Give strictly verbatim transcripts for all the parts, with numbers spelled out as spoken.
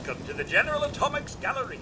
Welcome to the General Atomics Galleria.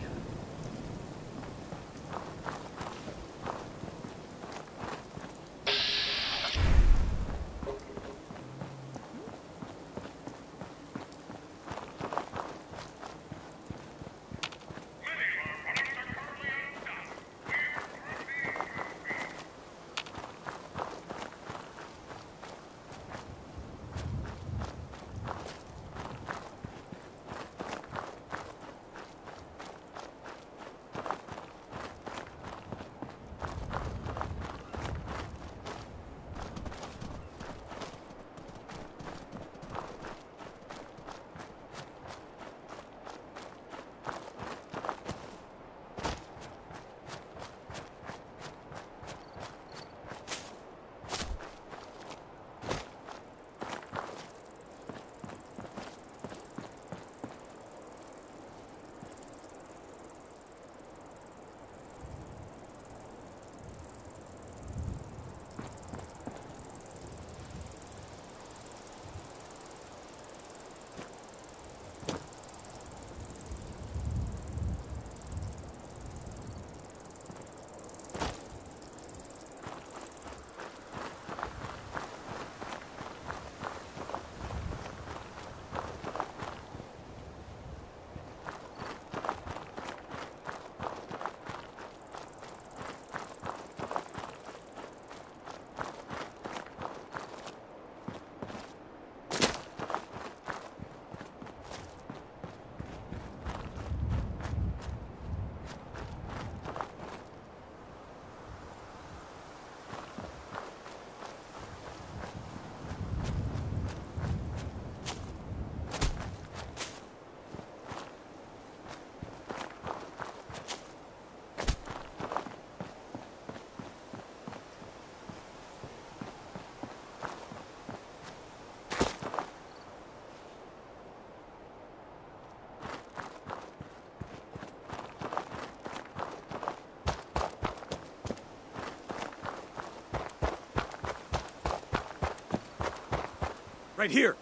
Right here!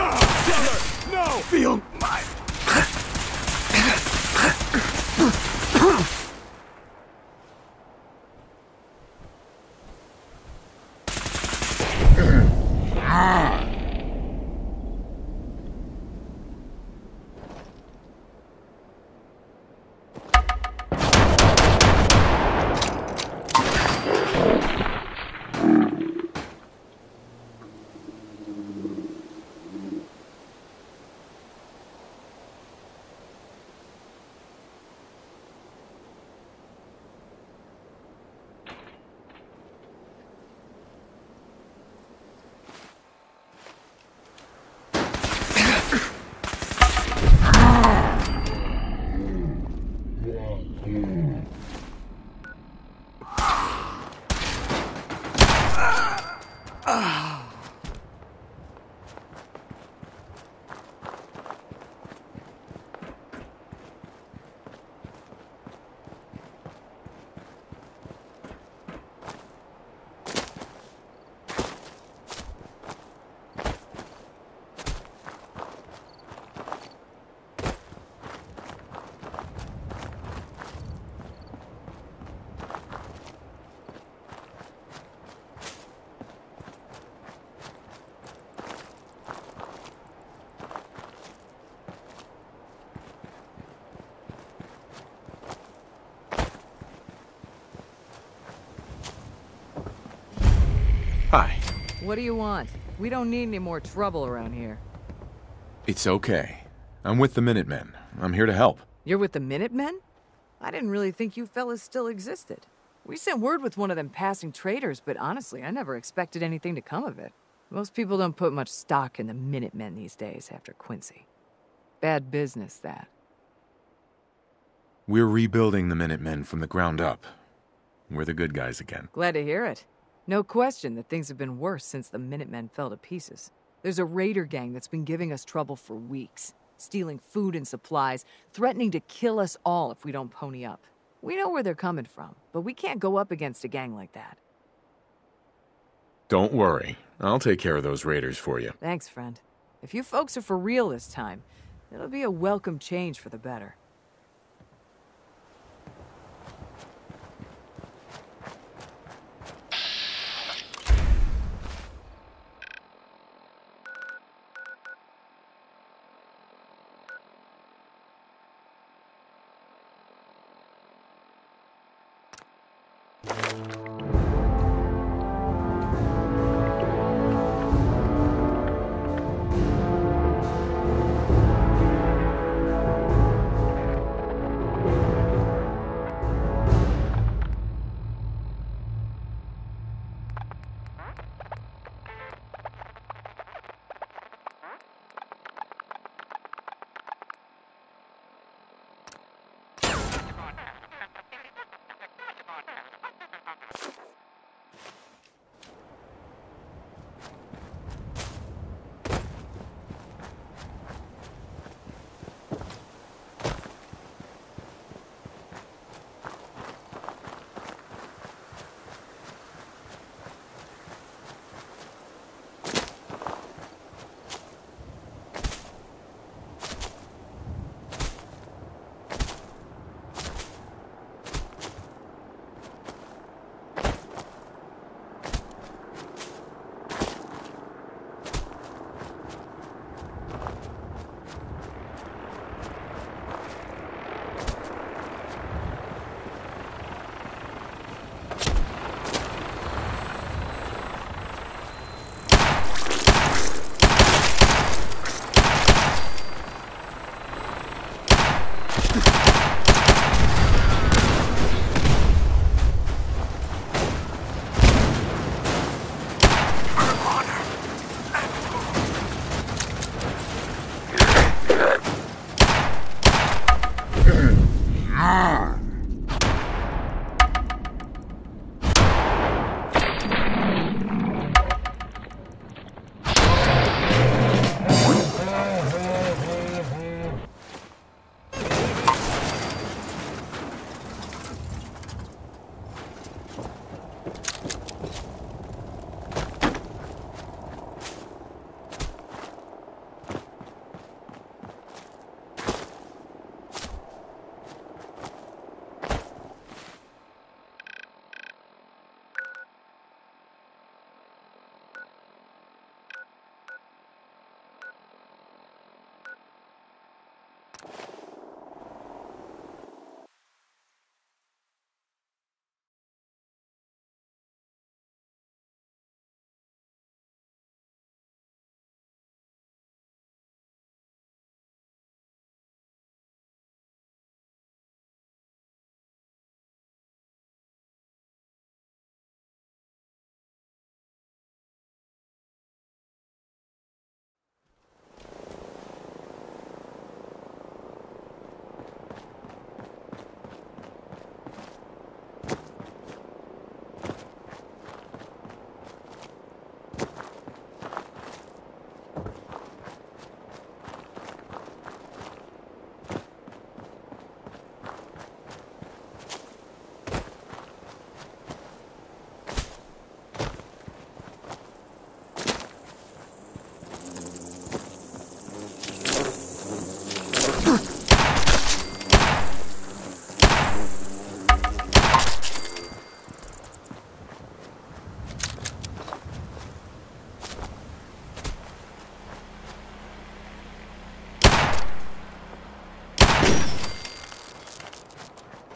Ah, no! Feel my... Hi. What do you want? We don't need any more trouble around here. It's okay. I'm with the Minutemen. I'm here to help. You're with the Minutemen? I didn't really think you fellas still existed. We sent word with one of them passing traders, but honestly, I never expected anything to come of it. Most people don't put much stock in the Minutemen these days after Quincy. Bad business, that. We're rebuilding the Minutemen from the ground up. We're the good guys again. Glad to hear it. No question that things have been worse since the Minutemen fell to pieces. There's a raider gang that's been giving us trouble for weeks, stealing food and supplies, threatening to kill us all if we don't pony up. We know where they're coming from, but we can't go up against a gang like that. Don't worry. I'll take care of those raiders for you. Thanks, friend. If you folks are for real this time, It'll be a welcome change for the better.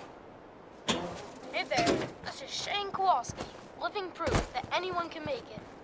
Hey there, this is Shane Kowalski, living proof that anyone can make it.